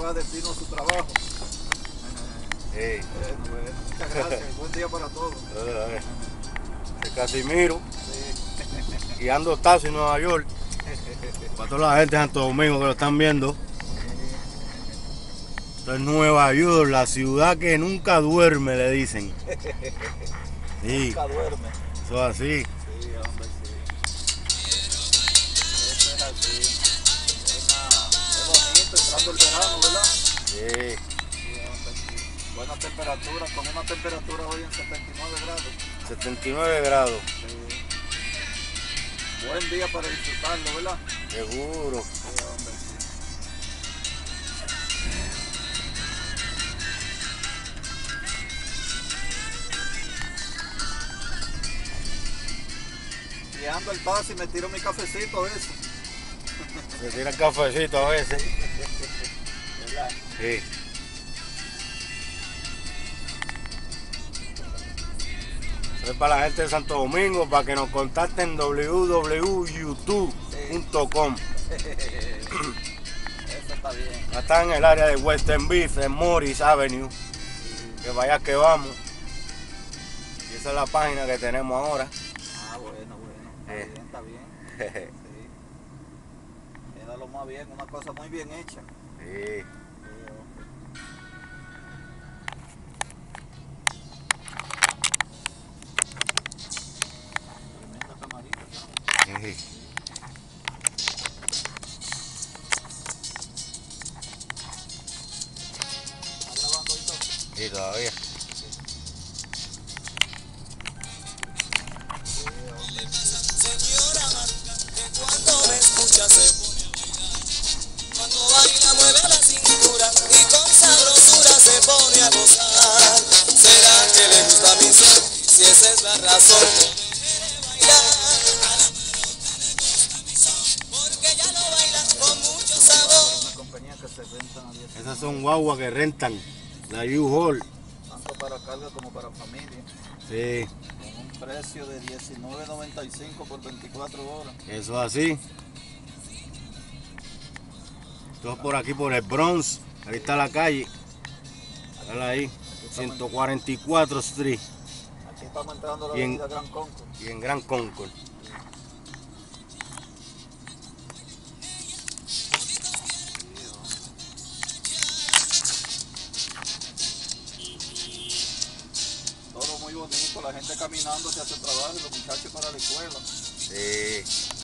va destino a su trabajo. Bueno, muchas gracias. Buen día para todos. De Casimiro, Sí. guiando taxi en Nueva York. Para toda la gente de Santo Domingo que lo están viendo. Esto es Nueva York, la ciudad que nunca duerme, le dicen. Sí, Nunca duerme. eso es así. Sí, hombre, sí. Eso es así. Es bonito entrando el verano, ¿verdad? Sí, Sí, hombre, sí. Buena temperatura, con una temperatura hoy en 79 grados. 79 grados. Sí. Buen día para disfrutarlo, ¿verdad? Seguro. Sí, hombre, sí. Guiando el taxi me tiro mi cafecito a veces. Se tira el cafecito a veces. ¿Verdad? Sí. Eso es para la gente de Santo Domingo, para que nos contacten www.youtube.com. Eso está bien. Está en el área de Western Beef, en Morris Avenue. Que vaya que vamos. Y esa es la página que tenemos ahora. Ah, bueno. Está bien. Sí. Queda lo más bien, una cosa muy bien hecha. Sí. Tremenda camarita, ¿no? Sí. ¿Está grabando ahí todo? Sí, todavía. Señora, que cuando me escucha se pone a bailar. Cuando baila mueve la cintura y con sabrosura se pone a gozar. ¿Será que le gusta mi son? Si esa es la razón, no deje de bailar. A la pelota le gusta mi son, porque ella lo baila con mucho sabor. Una compañía que se rentan a 10. Esas son guaguas que rentan. La U-Haul. Tanto para carga como para familia. Sí. Con un precio de $19.95 por 24 horas. Eso es así. Esto es por aquí, por el Bronx. Ahí está la calle. Dale ahí. 144 Street. Aquí estamos entrando a la Bien. avenida Gran Concord. Y en Gran Concord. Todo muy bonito, la gente caminando hacia su trabajo y los muchachos para la escuela. Sí.